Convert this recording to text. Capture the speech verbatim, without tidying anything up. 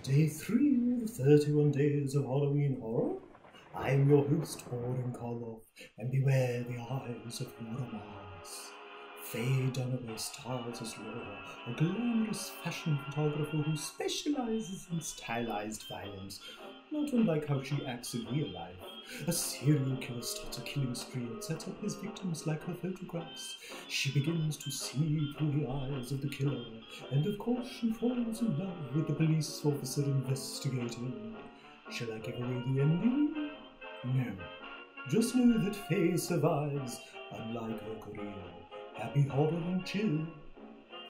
Day three of the thirty-one days of Halloween Horror. I am your host, Orin Karloff, and beware the eyes of Laura Mars. Faye Dunaway stars as Laura, a glamorous fashion photographer who specializes in stylized violence, not unlike how she acts in real life. A serial killer starts a killing spree and sets up his victims like her photographs. She begins to see through the eyes of the killer, and of course she falls in love with the police officer investigating. Shall I give away the ending? No. Just know that Faye survives, unlike her career. Happy horror and chill.